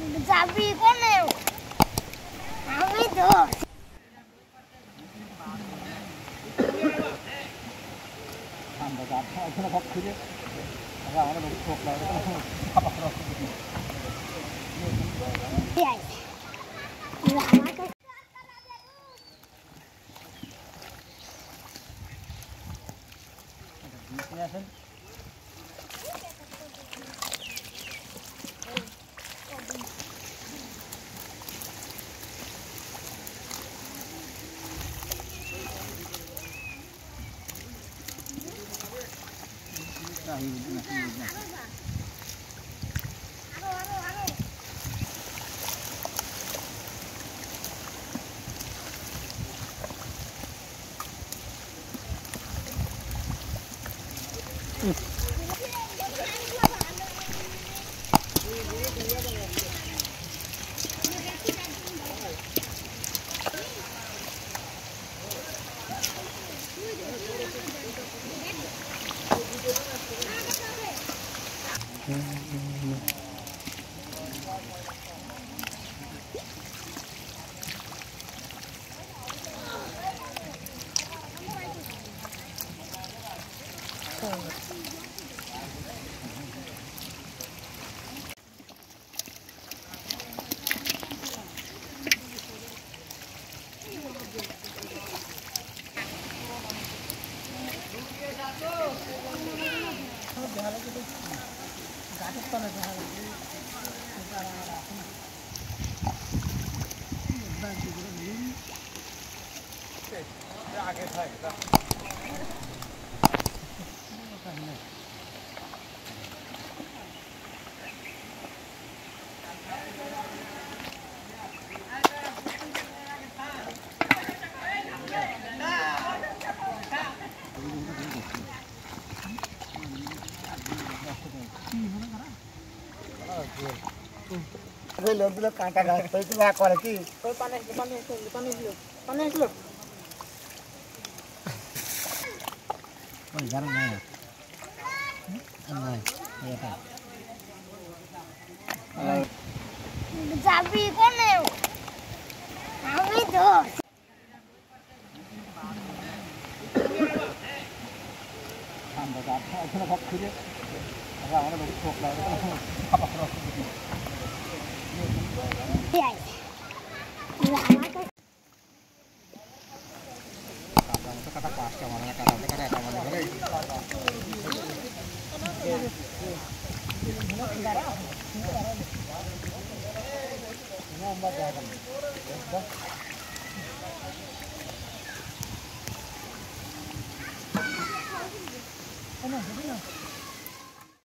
যাবি কোনে আমি তো ঠান্ডা যাচ্ছে এখানে সব খুঁজে আমাদের চোখ লাগে আসেন आगे था लोग कांटा गाछ पे तो करे की तो पानी लो गरम नहीं है नहीं ये था যাবি কোনে আমি তো ঠান্ডা যাচ্ছে এখানে সব খুঁজে আমাদের চোখ লাগে kata pasca mana kata kata mana ini